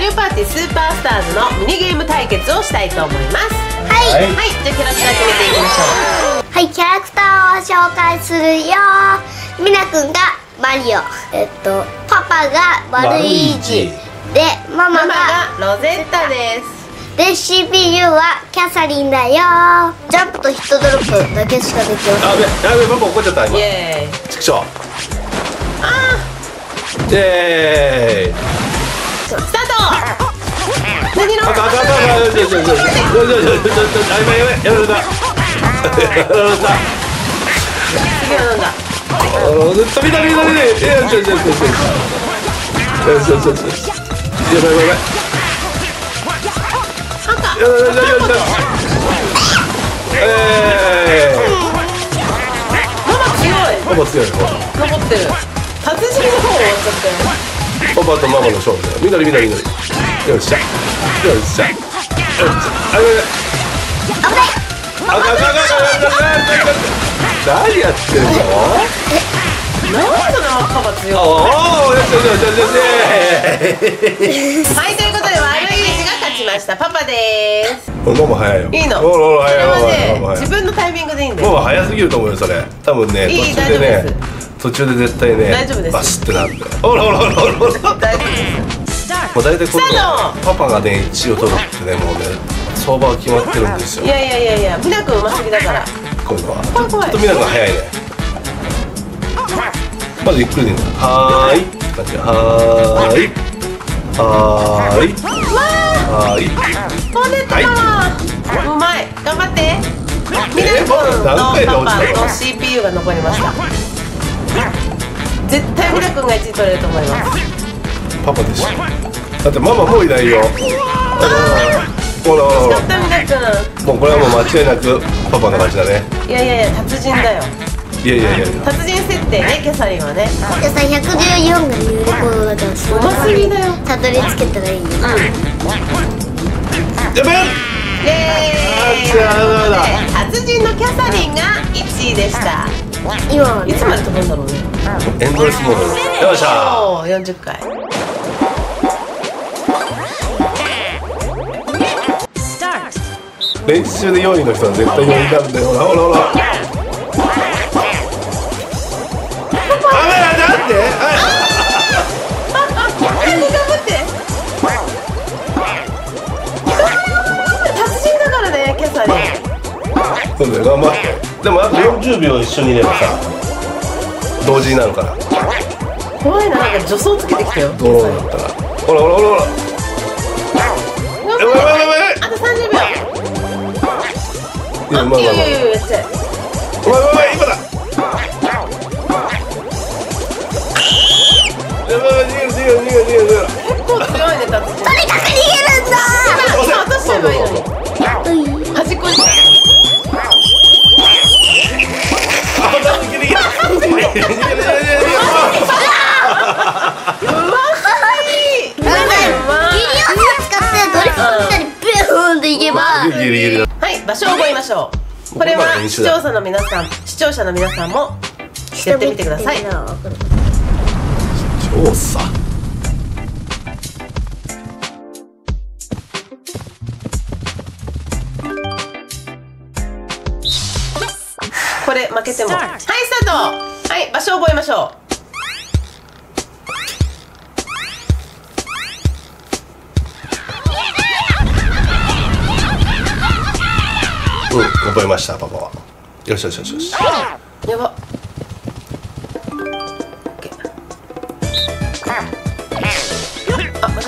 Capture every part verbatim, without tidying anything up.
オパーティースーパースターズのミニゲーム対決をしたいと思います。はい、はい、じゃあキャラクター決めていきましょう。 はい、キャラクターを紹介するよ。みなくんがマリオ、えっとパパがマルイージで、ママがロゼッタです。 で シーピーユー はキャサリンだよ。ジャンプとヒットドロップだけしかできません。 やべやべ、パパ怒っちゃった今。 イエーイ。 ちくしょう。 あーイエーイ。 スタート。何の？ あかんあかんあかん。よしよしよしよしよしよしよし。あ、やばいやばいやられた。やられた。 次はなんだ？ 飛び飛び飛び飛び。よしよしよしよし。よしよしよしよし。やばいやばいやばい。よしよしよしよし。ええ。 ママ強い。 パパ強い。 残ってる。達人の方終わっちゃったよ。 パパとママの勝負だよ。緑緑緑。よっしゃ。よっしゃ。よっしゃ。あれ。あかんあかんあかんあかんあかんあかん。何やってるの？ なんでそんなパパ強い？ おお、よしよしよしよし。 はい、ということで悪い意地が勝ちました。パパです。 ママ早いよ。 いいの。 ほらほら早い。 ママ自分のタイミングでいいんだよ。 ママ早すぎると思うよそれ。多分ね、途中でね、途中で絶対ね、 大丈夫です。 バシってなるんだよ。ほらほらほらほら。 大丈夫です。 もう大体このパパがねいちを取るってね、もうね相場は決まってるんですよ。 いやいやいやいや、みなくんうますぎだから。 こういうのはちょっとみなくん早いね。まずゆっくりでいいの。はーい感じ。はーいはーいはーい。 飛んでったな。うまい、頑張って。みなくんとパパと シーピーユー が残りました。絶対みなくんがいちい取れると思います。 パパでしょ。だってママもういないよ。ほらほらほら。もうこれはもう間違いなくパパの勝ちだね。 いやいやいや、達人だよ。 いやいやいや達人設定ね、キャサリンはね。 キャサリンひゃくじゅうよんがニューレコードだから、すごい。 うますぎだよ。 たどり着けたらいいよ。 うん。 やべえ。 イエーイ。達人のキャサリンがいちいでした。 今はね、 いつまで飛ぶんだろうね。 エンドレスモード。よっしゃおー、よんじゅっかい。 練習でよんいの人は絶対よんいなんだよ。ほらほらほら。あめらなんで？ 頑張って。達人だからね、キャサリン。 そうだよ、頑張って。でもあとよんじゅうびょう一緒にいればさ、同時になるから。 怖いな、なんか助走つけてきたよ。 ドローンだったら。ほらほらほらほら。やばいやばいやばい。 あとさんじゅうびょう。 いや、まあまあまあ。 いやいやいや、やっちゃえ。 お前お前今だ。やばい、逃げる逃げる逃げる逃げる。 結構強いね、達人。 とにかく逃げるんだ。 今落としちゃえばいいのに。端っこに。 あ、逃げる逃げる。逃げる逃げる逃げる。 うまい。 ギリオスを使ってドリフトみたいにビューンっていけば。 ギリギリだ。 はい、場所を覚えましょう。これは視聴者の皆さん、視聴者の皆さんもやってみてください。 調査。 これ負けても。はい、スタート。はい、場所を覚えましょう。 うん、覚えましたパパは。よしよしよしよし。 やば。あ、間違った。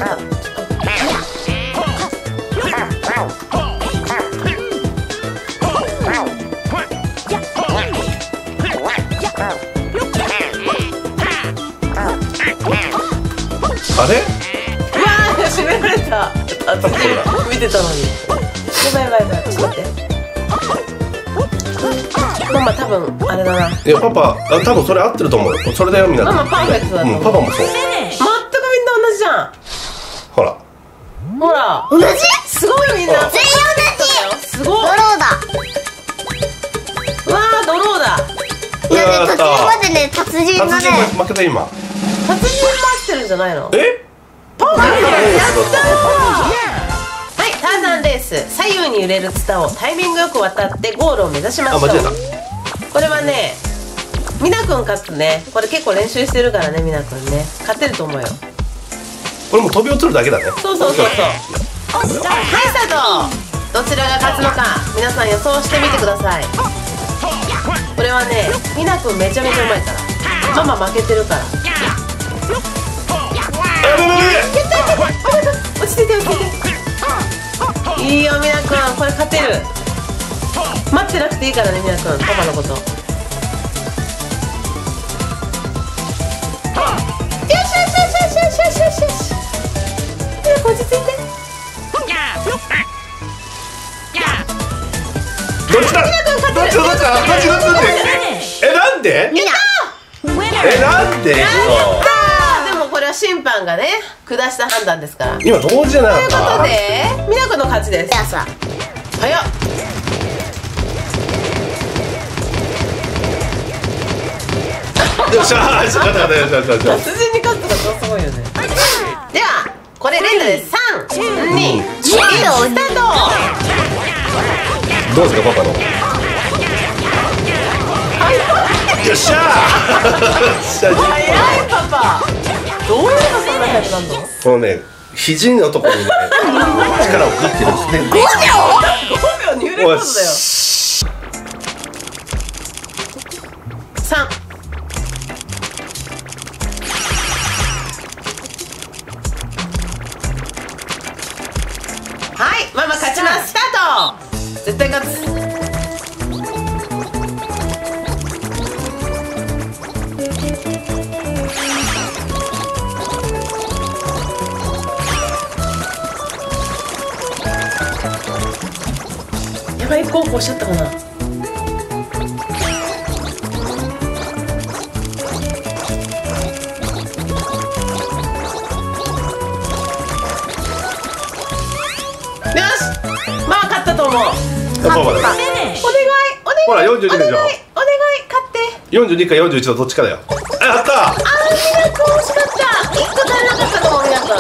あれ？ うわー、閉められた。あ、見てたのに。やばいやばいやばい、ちょっと待って。ママ多分あれだな。 いやパパ、あ、多分それ合ってると思う。それだよみんな。 ママパーフェクトだと思う。 うん、パパもそう。 全くみんな同じじゃん。 ほら。 ほら。 同じ？ すごいみんな。 全員同じ。 すごい。 ドローだ。 わー、ドローだ。 いやね、途中までね、達人がね。 達人負けた今。 達人待ってるんじゃないの？ え？ パーフェクト。やったー。はい、ターザンレース。左右に揺れるツタをタイミングよく渡ってゴールを目指しましょう。 あ、間違えた。 これはね、みなくん勝つね。これ結構練習してるからね、みなくんね。勝てると思うよ。 これも飛び移るだけだね。 そうそうそうそう。はい、スタート。どちらが勝つのか、皆さん予想してみてください。これはね、みなくんめちゃめちゃうまいから。ママ負けてるから。落ち着いて落ち着いて。いいよみなくん、これ勝てる。待ってなくていいからねみなくん、パパのこと。よしよしよしよしよしよしよしよし。みなくん落ち着いて。 どっちだ。どっちだどっちだどっちだどっちだ。え、なんで？ みんなえ、なんで？ でもこれは審判がね下した判断ですから。 今同時じゃなかった。 ということでみなくんの勝ちです。 じゃあさ、 早っ。 よっしゃー、よし勝った勝ったよしよしよし。 達人に勝つとかすごいよね。ではこれ連打でさん、に、いち、スタート。 どうですかパパの。よっしゃー。 早いパパ。どういうのそんな早くなるの？ このね、肘のところにね、力をグッてるんですね。 ごびょうに揺れることだよ。さん。はい、ママ勝ちます。スタート。絶対勝つ。やばい、こうこうしちゃったかな。よし、ママ勝ったと思う。 パパだ。 お願い、お願い、 ほらよんじゅうにでしょ。 お願い、お願い、勝って。 よんじゅうにかよんじゅういちのどっちかだよ。あ、やったー。 あー、みなくん惜しかった。一個足りなかったと思う、みなくん。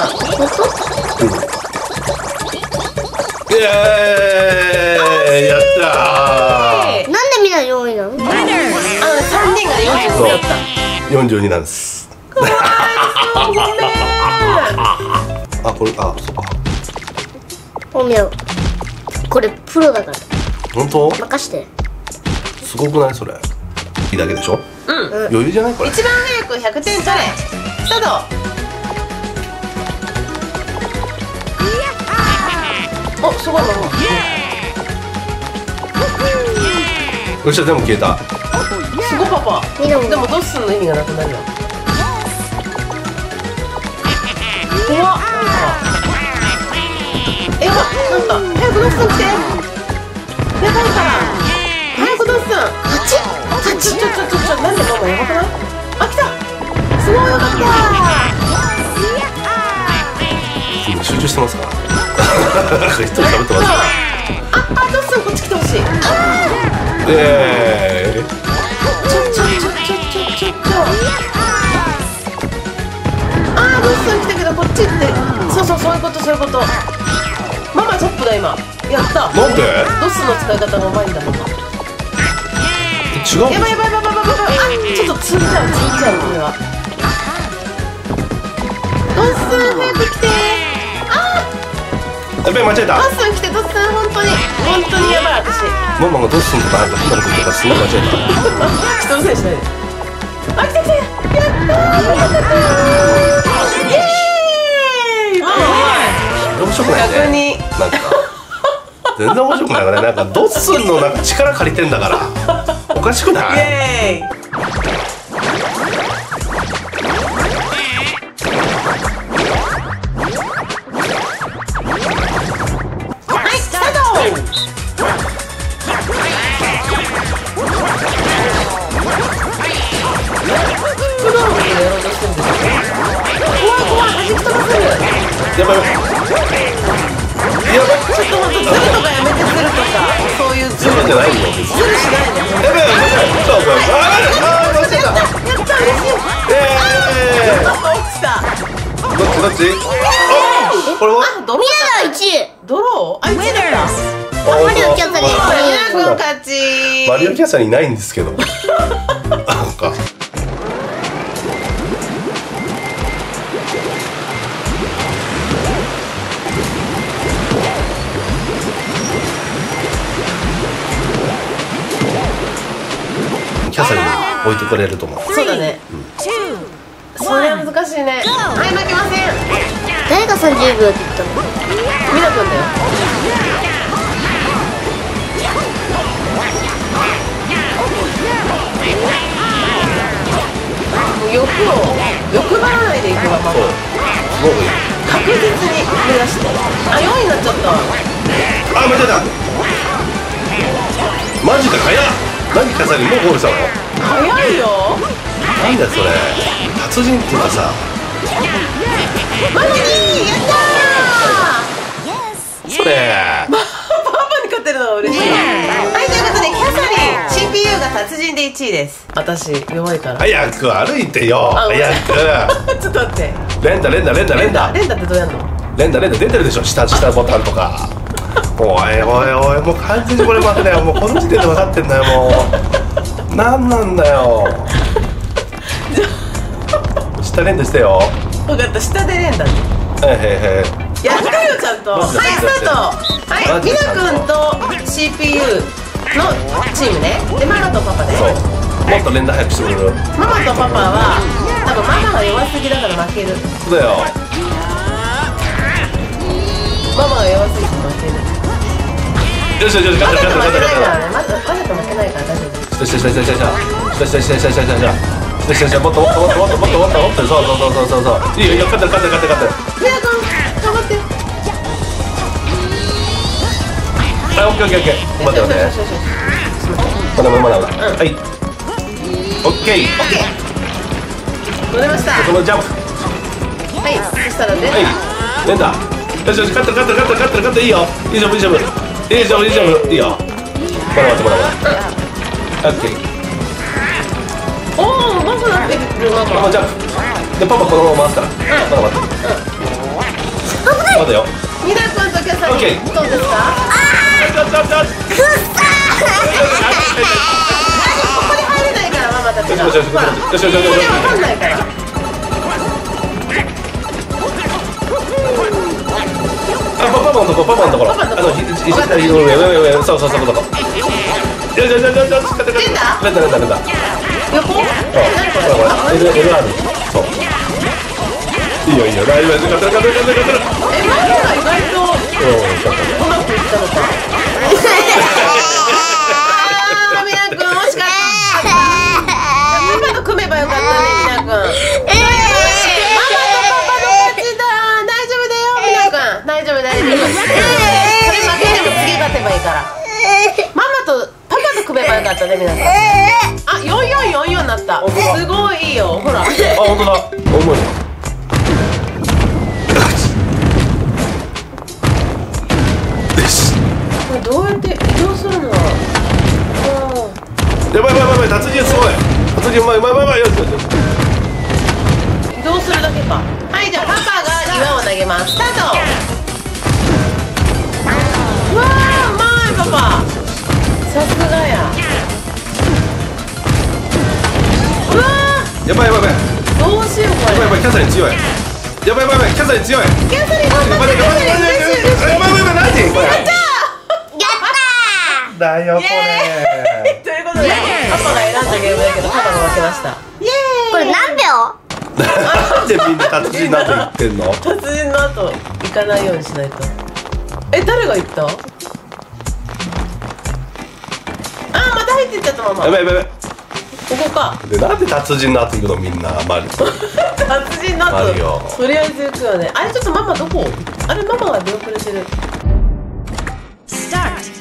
イエーイ、やったー。 なんでみんなよんいなの？ あの三人がよんじゅうごだった。 よんじゅうになんです。 かわいそう、ごめん。 あ、これ、あ、そうか。 おみや、これプロだから本当？ 任して。 すごくないそれ。いいだけでしょ。 うん。 余裕じゃないこれ。 一番早くひゃくてん取れ。スタート。お、すごいママ。 よっしゃ、全部消えた。 すごいパパ。 みんなもでもドッスンの意味がなくなるよ。うわ、なんか。え、やば、なんか早くドッスン来て。やばいから。早くドッスン。 八ちょちょちょちょちょ、なんでママやばくない？あ、来た。すごいよかった。 今集中してますから。一人食べてます。 あ、あ、ドッスンこっち来てほしい。 イエーイ。 ちょちょちょちょちょちょちょ。あー、ドッスン来たけどこっち行って。そうそう、そういうことそういうこと。ママトップだ今。やった。 なんで？ ドスの使い方がうまいんだママ。 違う。 やばいやばいやばいやばいやばい。あ、ちょっと積んじゃう積んじゃうこれは。ドッスン早く来て。あやべえ、間違えー、 た。 ドッスン来てドッスン本当に本当にやばい私。 ママがどうすんのかなって変なこと言ったからすごい間違え人のせいしないで。あ、来た来た。やったー。イエーイ。ママうまい。 た。面白くないね。 逆になんか全然面白くないからね。なんかドッスンのなんか力借りてんだからおかしくない？ イエーイ。はい、スタート。プロのことやろうとしてるんですよ。怖い怖い、弾き飛ばせる。 やばいやばい。 ちょっと待って、ズルとかやめて、ズルとかそういうズルズルじゃないよ。 ズルしないで。 やばいやばい。そうそう。ああ、間違えた。 やった、嬉しい。 ええパパ落ちた。 ー。どっちどっち？ これはドロみんながいちい。 ドローあ、いちだった。 マリオキャサリン。 みなくん勝ち。 マリオキャサリンいないんですけど。なんかキャサリン置いてくれると思う。 そうだね。それは難しいね。はい、負けません。 誰がさんじゅうびょうって言ったの？ みなくんだよ。もう欲を欲張らないでいくわ、ママ。 そう。すごくいい。 確実に目指して。あ、よんいになっちゃった。 あ、間違えた。マジか、早っ。何キャサリンもうゴールしたの？ 早いよ。 なんだよそれ。達人っていうかさ。 ママにやったー。 それ。 パパに勝ってるのは嬉しい。はい、ということでキャサリン シーピーユー が達人でいちいです。私弱いから。 早く歩いてよ。 あ、 早く。 ちょっと待って。 連打連打連打連打。 連打ってどうやんの？ 連打連打出てるでしょ。下下ボタンとか。おいおいおい、もう完全にこれ負けだよ。もうこの時点で分かってんだよ。もうなんなんだよ。下連打してよ。 分かった、下で連打。 はいはいはい。 やってよちゃんと。はい、スタート。はい、みなくんと シーピーユー のチームね。でママとパパで。 そう。もっと連打早くしてくれる。 ママとパパは多分ママが弱すぎだから負ける。 そうだよ。 ママが弱すぎて負ける。 よしよしよし、勝った勝った勝った勝った。 まずわざと負けないから大丈夫。 よしよしよしよしよしよしよしよしよしよしよしよしよしよし、もっともっともっともっともっともっともっと、そうそうそうそうそうそう。いいよいいよ、勝ってる勝ってる勝ってる勝ってる。 みなくん頑張って。 はい、オッケーオッケーオッケー。待って待って。まだまだまだ。はい。オッケー。 オッケー。乗れました。 このジャンプ。 はい、そしたらね。 はい。連打。よしよし、勝ってる勝ってる勝ってる勝ってる勝ってる。いいよ。いい丈夫いい丈夫。いい丈夫いい丈夫。いいよ。まだ待ってまだまだ。オッケー。 おお、ママなってるママ。 ママジャンプ。でパパこのまま回すから。まだ待って。まだよ。 みなくんとキャサリン。 オッケー。 どうですか？ ちょちょちょ。 ここに入れないからママたちが。 よしよしよしよしよしよしよし。 これわかんないから。 あ、パパのとこパパのところ。あのひひ下上上上上、そうそうそうそう。よしよしよしよしよし。連打連打連打連打。 横？ そう。これこれ L L ある。そう。いいよいいよ、大丈夫です。勝てる勝てる勝てる勝てる。 え、ママが意外とうまくいったのか。ああ、みなくん惜しかった。パパと組めばよかったね、みなくん。ママとパパの勝ちだ。大丈夫だよ、みなくん。大丈夫大丈夫。それ負けても次勝てばいいから。ママとパパと組めばよかったね、みなくん。あ、よんよんよんよんになった。すごいいいよ、ほら。 あ、本当だ。重い。 これどうやって移動するの？ やばいやばいやばい、達人すごい。達人うまいうまいうまい、よしよしよし。 移動するだけか。はい、じゃあパパが岩を投げます。スタート。うわー、うまいパパ。さすがや。うわー。 やばいやばいやばい。 どうしようこれ。 やばいやばい、キャサリン強い。やばいやばいやばい、キャサリン強い。 キャサリン頑張って。キャサリン嬉しい嬉しい。 やばいやばい、何これ。 やったー。 だよこれ。 ということでパパが選んだゲームだけどパパが負けました。イエーイ。 これ何秒？ なんでみんな達人なんて言ってんの？ 達人の後行かないようにしないと。え、誰が言った？あー、また入ってっちゃったママ。 やばいやばいやばい。 ここか。 で、なんで達人の後行くのみんな。マリ達人のマリオ後とりあえず行くよね。あれちょっとママどこ？あれママが出遅れてる。スタート。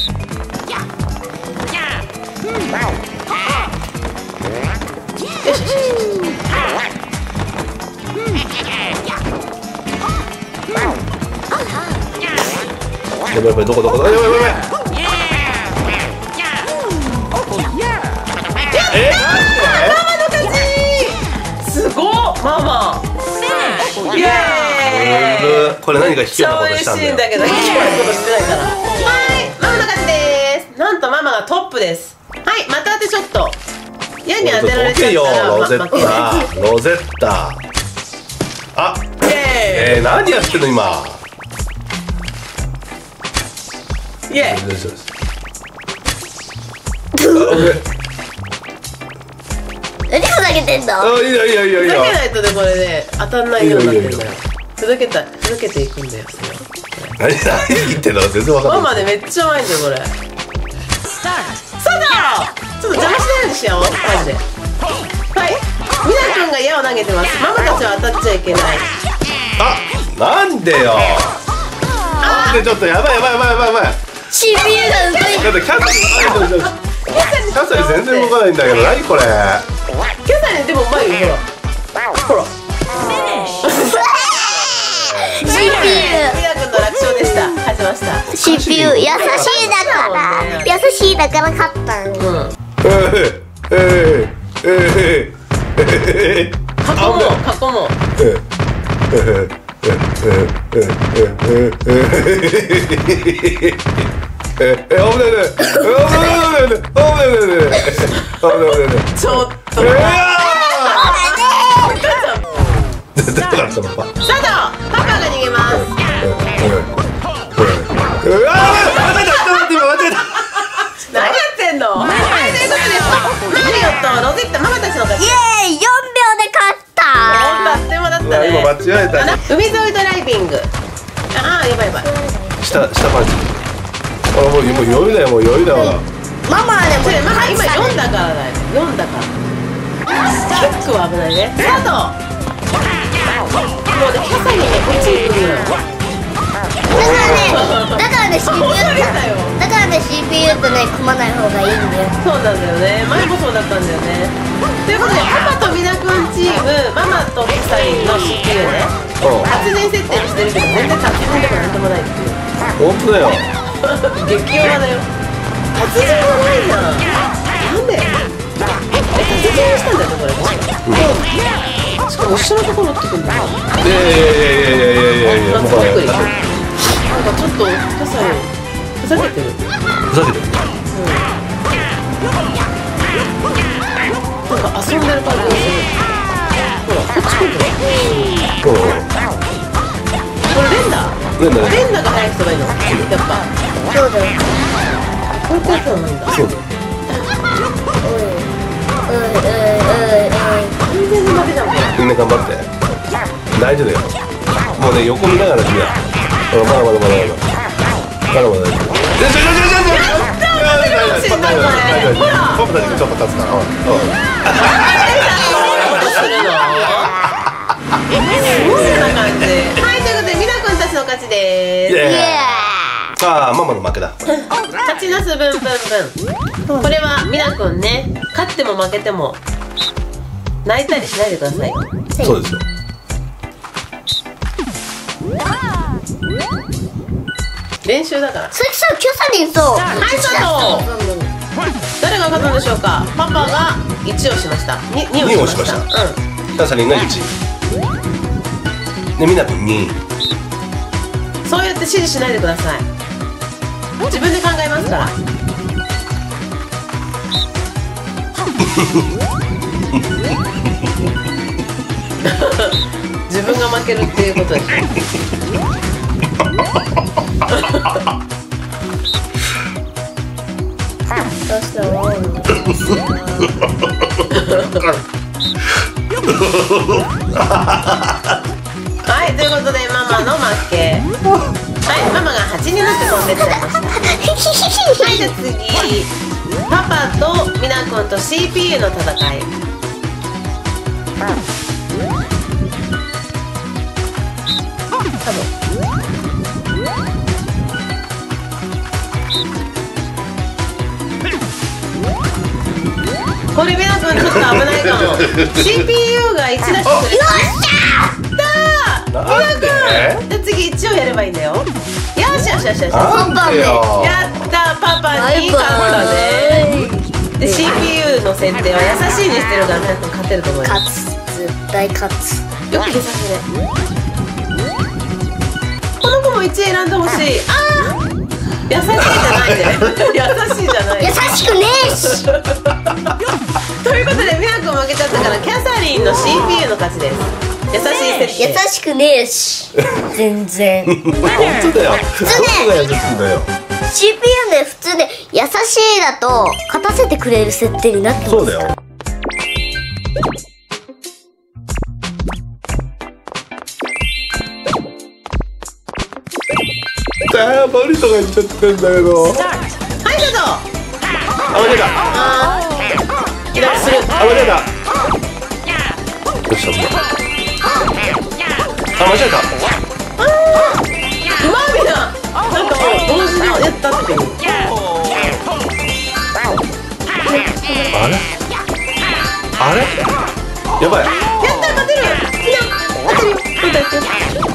よしよしよし。 やばいやばい、どこどこどこ。やばいやばいやばい。え？ ママの勝ち。すごっママ。イエーイ。 これ何か卑怯なことしたんだよ。 超嬉しいんだけど卑怯なことしてないから。はい、ママの勝ちです。なんとママがトップです。はい、また当てちょっと矢に当てられちゃったらロゼッまタロゼッタ。あ、えー、何やってんの今。 イエーイ。 何ふざけてんの？ あ、いいよいいよいいよいいふよ。 ざけないとね、これね当たんないようになってるんだよ。ふざけた、ふざけていくんだよ。 何何言ってんの全然わかんない。 ママでめっちゃうまいんだよこれ。そうだ。ちょっと邪魔しないようにしようマジで。はい、みなくんが矢を投げてます。ママたちは当たっちゃいけない。 あ、なんでよ。なんでちょっとやばいやばいやばいやばいやばい。 シーピーユー が動いてだってキャッサリキャッサリ全然動かないんだけど何これ。 キャサリンでもうまいよほら。ほら。 シーピーユーみなくんの楽勝でした。勝ちました。 シーピーユー 優しいだから優しいだから勝ったの。 うん。 えー、えー、えー、えー、 過去も過去も。 えー、えー、えー、えー、えー、えー、えー、危ないね。危ないね。危ないね。危ないね。危ないね。 ちょっと。 えー。出たかったパパ。 スタート。パパが逃げます。 うわあ、間違えた。今間違えた。 何やってんの。はい、ということでマリオとロゼッタママたちの勝ち。 イエーイ、よんびょうで勝った。 あっという間だったね。 今間違えた。 海沿いドライビング。ああ、やばいやばい。 下下パンチ。あ、もうもう余裕だよ、もう余裕だわ。 ママでもそれママ今よんだからだよ。よんだから。キックは危ないね。スタート。もうね、キャサリンね、こっちに来るのよ。 だからね、だからね シーピーユー とだからね シーピーユー とね組まない方がいいんだよ。 そうなんだよね。前もそうだったんだよね。ということでパパとみなくんチーム、ママとキャサリンの シーピーユー ね。達人設定にしてるけど全然達人でもなんでもないっていう。 本当だよ。 激弱だよ。達人はないな。なんで？え、達人にしたんだよこれ。しかも一緒のところってくんだ。 いやいやいやいやいやいやいや、もうこれなんかちょっとキャサリンふざけてる。 ふざけてる。 なんか遊んでる感じがする。ほら、こっち来る。 うん。 これレンダー？ レンダーレンダーが早くすればいいの？やっぱ。 そうだよ。 こういうやつはないんだ。 そうだよ。 おいおいおいおい。 完全に負けじゃんこれ。 みんな頑張って。大丈夫だよ。もうね、横見ながら君は。ほら、まだまだまだまだ。まだまだ大丈夫。じゃじゃじゃじゃじゃ。パパたちちょっと立つから。うん。 するの？すごいな感じ。はい、ということでみなくんたちの勝ちでーす。 イエーイ。さあ、ママの負けだ。 勝ちなすブンブンブン。これはみなくんね、勝っても負けても泣いたりしないでください。 そうですよ。 練習だから。 それさ、キャサリンとはい、スタート。誰が勝ったんでしょうか。パパがいちをしました。に、にをしました。うん。 キャサリンがいち。で、みなくんに。 そうやって指示しないでください。自分で考えますから。自分が負けるっていうことでしょ。 どうしたの？ はい、ということでママの負け。はい、ママがはちになって飛んでっちゃいました。はい、じゃあ次、パパとみなくんと シーピーユー の戦い。多分これみなくんちょっと危ないかも。シーピーユー がいち出してくれた。よっしゃー！みなくん、じゃあ次いちをやればいいんだよ。よしよしよしよし。 なんでよ。 やったー、パパに勝ったね。で シーピーユー の設定は優しいにしてるからみなくん勝てると思います。 勝つ、絶対勝つ。 よく消させて。 この子もいちい選んでほしい。ああ優しいじゃないね優しいじゃない優しくねえし。 ということでミナ君負けちゃったからキャサリンの シーピーユー の勝ちです。優しい設定。 優しくねえし。全然。 本当だよ。 普通ね僕が優しいんだよ。 シーピーユー ね、普通ね、優しいだと勝たせてくれる設定になってます。 そうだよ。ああ、マリトが言っちゃってんだけど。 はい、どうぞ。 あ、間違えた。 あーイラッとする。 あ、間違えた。よっしゃ、うまい。あ、間違えた。 うまいみな。なんかもう同時のやったっていう。 あれあれやばい。 やった勝てる。みんな勝てるよ。どうだって。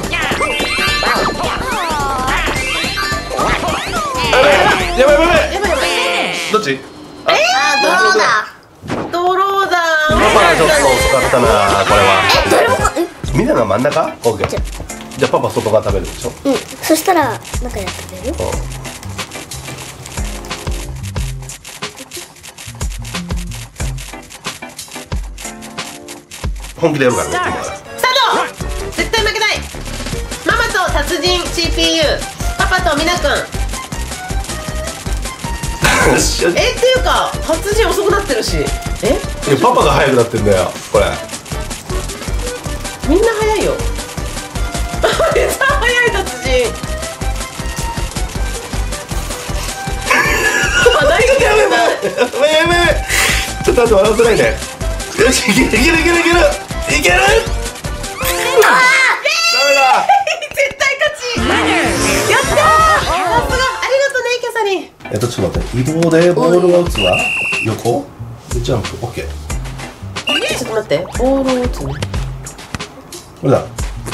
やばいやばいやばい。 やばいやばい。 どっち？ あ、ドローだ。 ドローだ。 パパがちょっと遅かったな、これは。 え、どれもか、 みんなが真ん中？オッケー。じゃあパパ外側食べるでしょ。 うん、そしたら、中やってくれる？ 本気でやるからね。今から。 スタート。絶対負けない。ママと達人 シーピーユー、パパとミナ君。えっていうか達人遅くなってるし。え？ いやパパが早くなってんだよこれ。 みんな早いよ。めっちゃ早い達人。あ、大丈夫やめない。 やばいやばい。ちょっと待って笑わせないで。よしいけるいけるいけるいけるいける。ダメだ。 絶対勝ち。やったー。さすがありがとうねキャサリン。 えっとちょっと待って、移動でボールを打つわ。横でジャンプ、オッケー。 ちょっと待って、ボールを打つの。 これだ。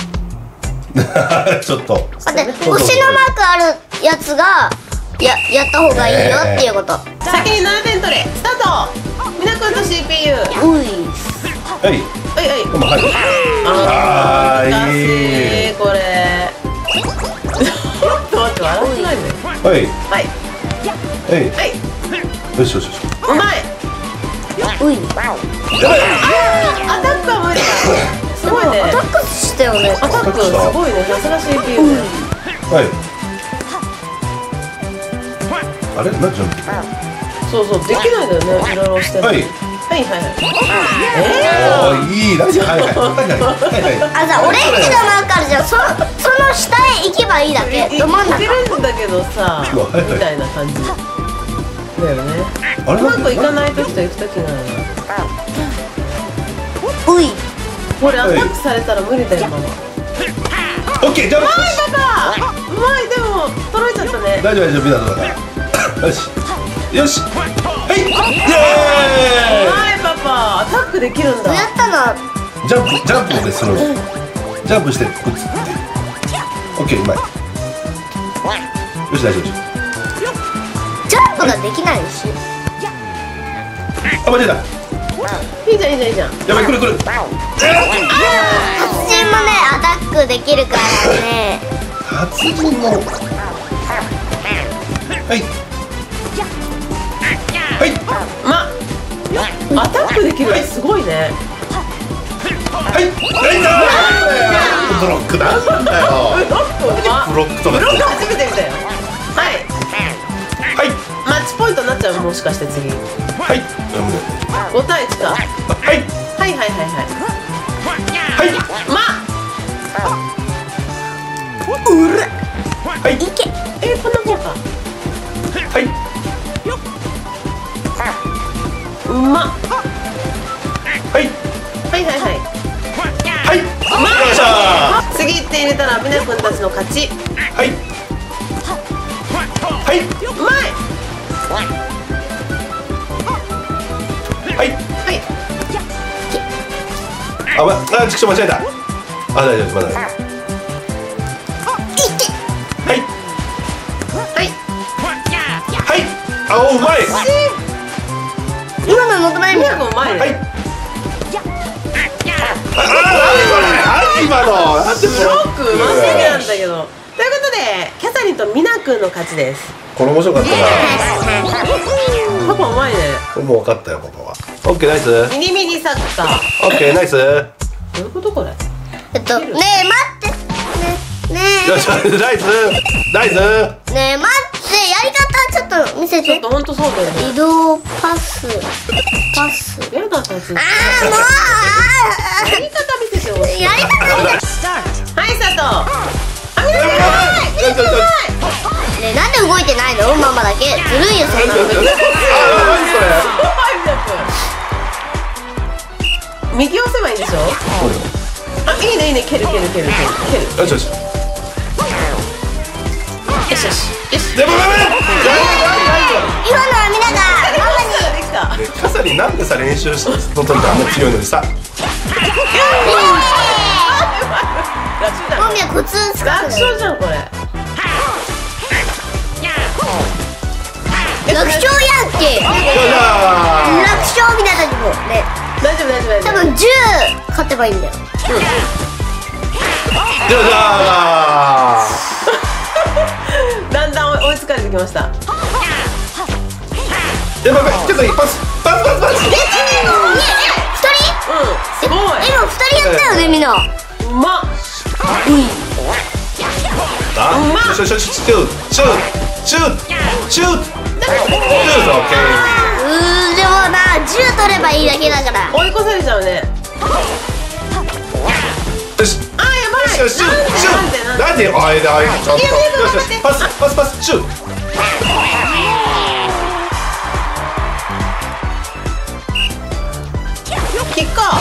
ちょっと。 待って、星のマークあるやつがや、やった方がいいよっていうこと。 先にななてん取れ、スタート。みなくんと シーピーユー。 うい。 はい。 はいはい。 今入る。 ああーー、難しいいいこれ。ちょっと待って、笑ってないで。 はい。 はいはい。 はい。 よしよしよし。 うまい。 うい。 やばい。 アタックは無理だ。すごいね。 アタックしたよね。 アタックすごいね。さすが シーピーユー。 はい。あれ、なんじゃん。 そうそう、できないんだよね。いろいろしてる。 はい。 はいはいはい。 おー、いい、大丈夫。はいはい。はいはい。はいあ、じゃあオレンジのマークあるじゃん。そ、その下へ行けばいいだけ。ど真ん中。 いけるんだけどさ、 はいはいみたいな感じだよね。 あれうまくいかない時といく時なのよ。 うい。 これアタックされたら無理だよママ。 オッケー、ジャンプ。 パパ、うまい。でも取られちゃったね。 大丈夫大丈夫、みんなどうだ。よし。よし。はい。イエうーまいパパ、アタックできるんだ。 やったな。 イ。ジャンプ、ジャンプでする。ジャンプして、打つっていう。オッケー、うまい。よし、大丈夫。 ジャンプができないし。 あ、間違えた。 いいじゃんいいじゃんいいじゃん。 やばい、来る来る。 達人もね、アタックできるからね。 達人の。はい。はい。 ま、アタックできるのすごいね。 はい。はい。ブロックなんだよ。 ブロックうま。 ブロックとか。 ブロック初めて見たよ。はい。 はい。 マッチポイントになっちゃう、もしかして次。 はい。 ごたいいちか。はいはい。 はいはいはいはい。 はい。 ま。 はい。 いけ。 えー、こんなもんか。 はい。 うま。 はい。 はいはいはい。 はい。よっしゃ次いって入れたらみなくんたちの勝ち。 ー。はい。はい。 うまい。 はい。 はい。 あ、ま、あ、ちくしょう間違えた。あ、大丈夫、まだ大丈夫。はい。 はい。 はい。あ、お、うまい。 今のもくないみね。 なくんうまいね。 はい。あ、あ、あ、今の。なんでブロックうますぎなんだけど。といいうことでキャサリンとミナ君の勝ちです。 これ面白かったな。 パパうまいね。 これもう分かったよパパは。オッケーナイス。 ミニミニサッカー。 オッケーナイス。 どういうことこれ。 えっとねえ待ってねねえよしナイスナイス。 ねえ待ってやり方ちょっと見せて。 ちょっと本当そうだよね。 移動パスパス。 やだたち。 あーもうやり方見せてほしい。 やり方見せはいスタート。あみなさんねえなんで動いてないのママだけ。ずるいよそんなの。 右押せばいいんでしょ。あいいねいいね蹴る蹴る蹴る蹴る蹴る。 よしよし。 よしよしよし。 でもダメ。 今のはみんながママに。 できた。 ねキャサリンなんでさ練習の時あんな強いのにさ。 マミはコツ使楽う勝じゃんこれ。 楽勝やんけ。楽勝みたいな時もね。 大丈夫大丈夫大丈夫。 多分じゅう勝てばいいんだよ。 よっしゃー。 だんだん追いつかれてきました。 やばいやばいキャサリンパスパスパスパス。 え、ふたり？ うんすごい。 今ふたりやったよねみんな。 うまっ。 あよしよしよしシューシューシューシューシューオッケうーでもなじゅう取ればいいだけだから。 追い越されちゃうね。 ー。よしあーやばい。 よしシューシューなんであれだあれちょっとよしよしパスパスパスシュー。 キッコー。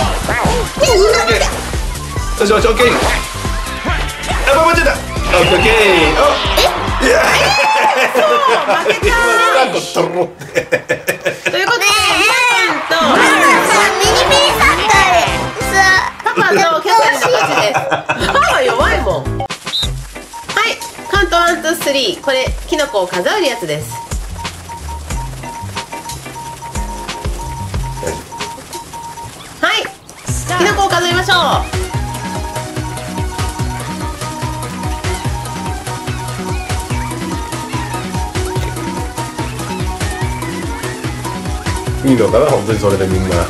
よしよしオッケー。あ間違えた。オッケーオッケー。え？いや。 負けちゃう。 なんかとろって。 ということでミナ君とママさミニミニサッカーでさパパとキャサリンの勝ちです。パパ弱いもん。はいカウントワンツースリー。これキノコを数えるやつです。はいキノコを数えましょう。 いいのかな本当にそれでみんな。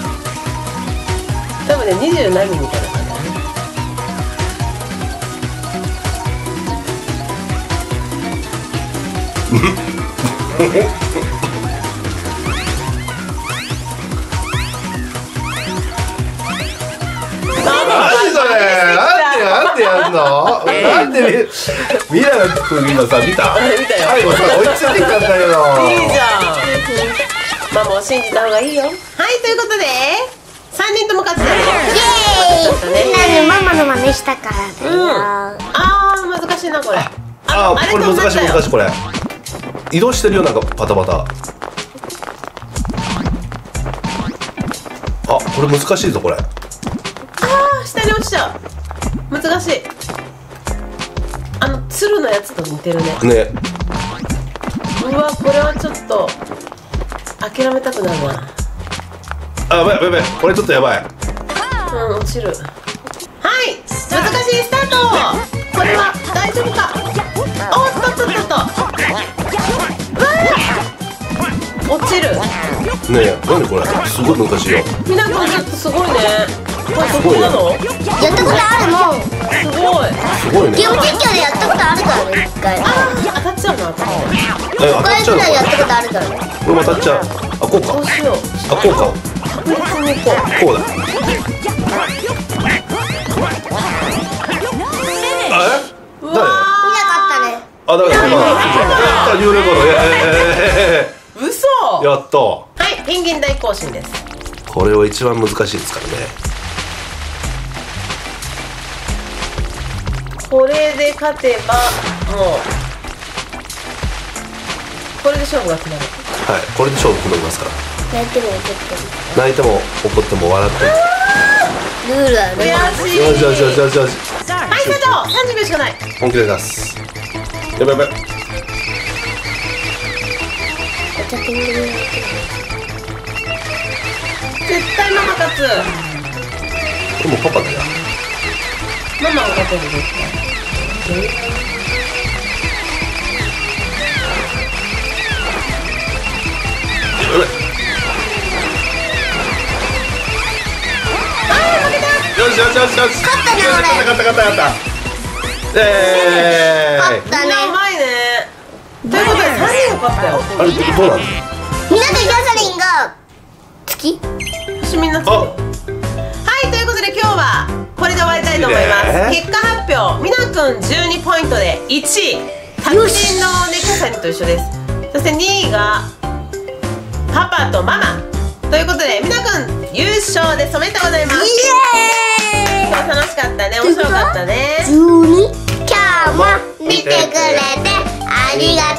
多分ねにじゅう何人みたいな感じだね。 何それなんでなんでやんのなんでみミラ君今さ見た見たよ最後さ追いついてきたんだけど。 いいじゃん。ママを信じた方がいいよ。はいということでさんにんとも勝ちだね。 イエーイみんなでママの真似したからだよ。 あー難しいなこれ。 あーこれ難しい難しいこれ。移動してるよなんかパタパタ。あこれ難しいぞこれ。 あー下に落ちちゃう。難しい。あの鶴のやつと似てるね。 ね。 うわこれはちょっと諦めたくなるな。 あやばいやばいこれちょっとやばい。 うん落ちる。はい難しいスタート。これは大丈夫か。おっとっとっとっと。うわ落ちる。 ねえなんでこれすごい難しいよ。 みな君ちょっとすごいね。これそこなの？ やったことあるもん。 すごい。 すごいね。 ゲーム実況でやったことあるからね一回。 あー当たっちゃうな頭。 え当た一回っちゃうのぐらいやったことあるからね。 これも当たっちゃう。あこうかどうしよう。 あこうか確実にこう。 こうだ。あえ誰？ うわ見なかったね。 あだから今やったユーレコードえー嘘。 えやった。 はいペンギン大行進です。 これは一番難しいですからね。 これで勝てばもうこれで勝負が決まる。 はいこれで勝負決まりますから。 泣いても怒って泣いても怒っても笑っても。 もルールはね。 悔しい。 よしよしよしよしよし。 はいスタート。さんじゅうびょうしかない。 本気で出す。やばいやばい。 お茶ピングル絶対ママ勝つ。 でもパパだよ。 ママが勝てる絶対。 しよしよしよし。 勝ったねよし勝った勝った勝った勝った。え勝ったね。 うまいね。ということでさんにんが勝ったよ。 ー、あれどうなの？ みんなとキャサリンが月星みんなつく。はい、ということで今日はこれで終わりたいと思います。結果発表、みなくんじゅうにポイントでいちい、達人のねキャサリンと一緒です。そしてにいがパパとママということで、みなくん優勝です。おめでとうございます。 イエーイ。 今日楽しかったね、面白かったね。 じゅうに今日も見てくれてありがとう。